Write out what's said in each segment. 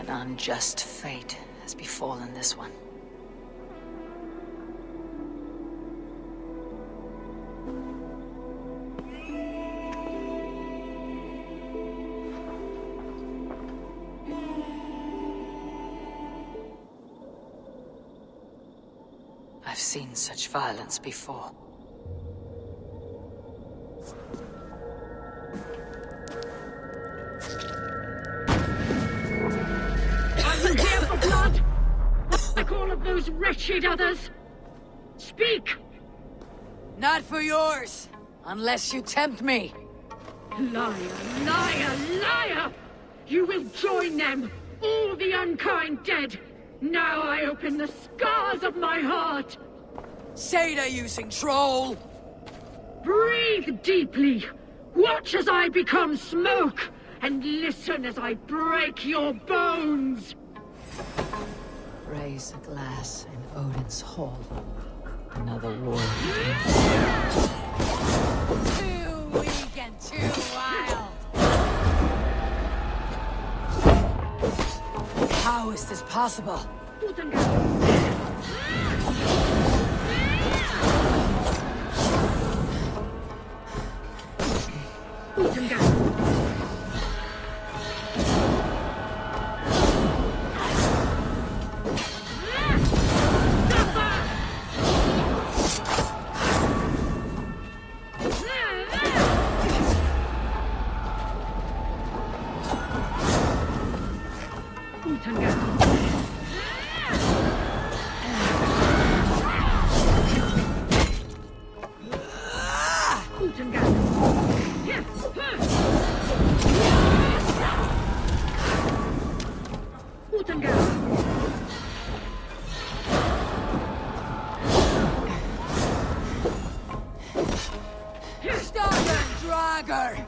An unjust fate has befallen this one. I've seen such violence before. Are you here for blood? Like all of those wretched others? Speak! Not for yours, unless you tempt me. Liar, liar, liar! You will join them, all the unkind dead! Now I open the scars of my heart! Seda using troll! Breathe deeply! Watch as I become smoke! And listen as I break your bones! Raise a glass in Odin's hall. Another war. Too weak and too wild! How is this possible? Draugr!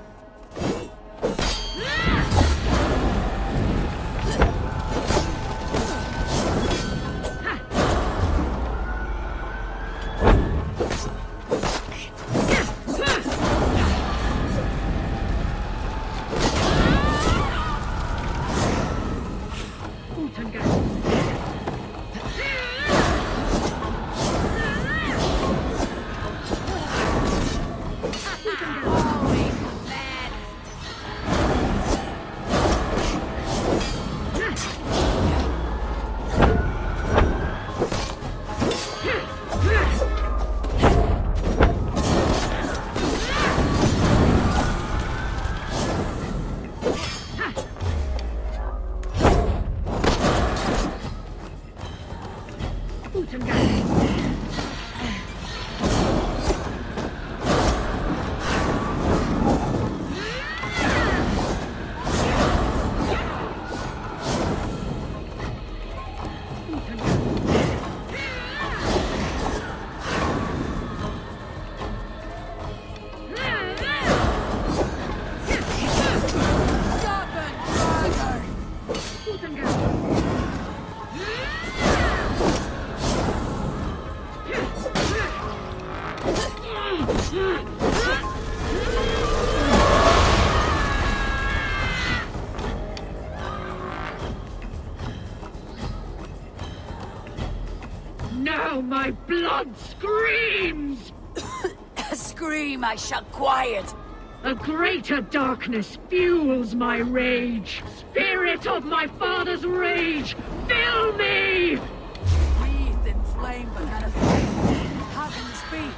Now my blood screams! Scream, I shall quiet. A greater darkness fuels my rage. Spirit of my father's rage, fill me! Breathed in flame, but not a flame. How can this be?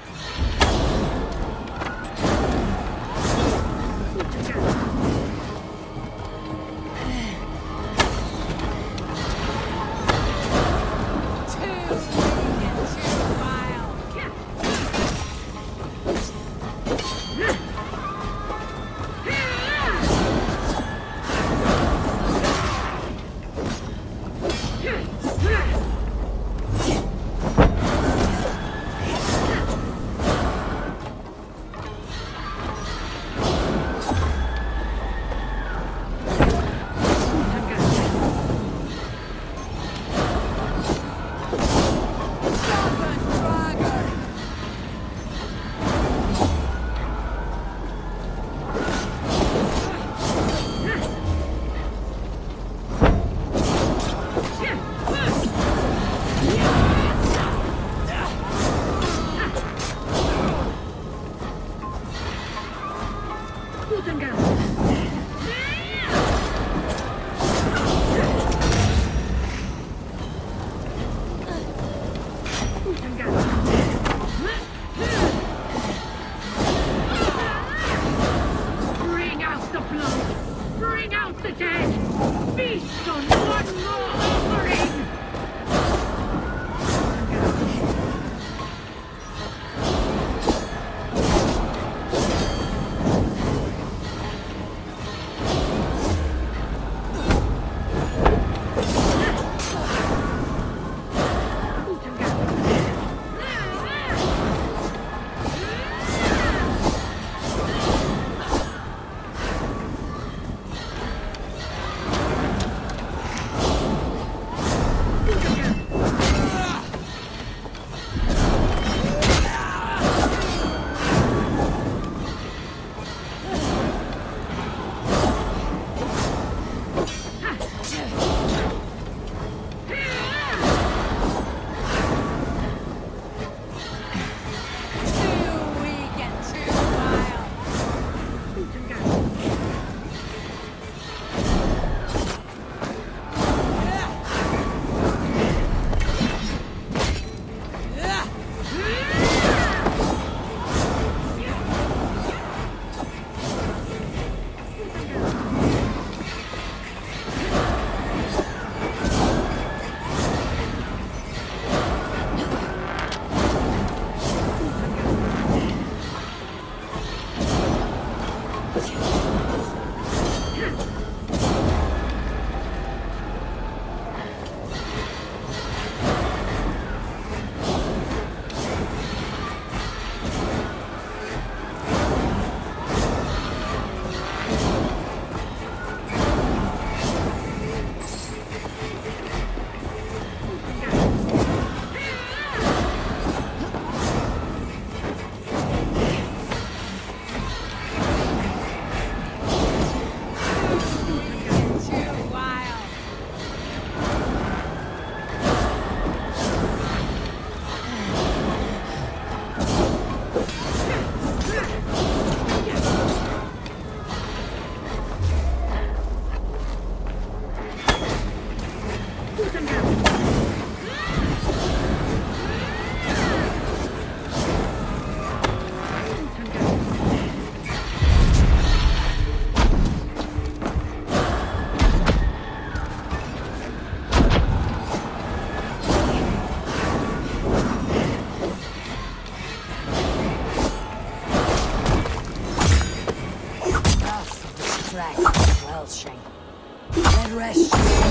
Bring out the blood! Bring out the dead! Feast on one more offering! Well, Shane. Then rest.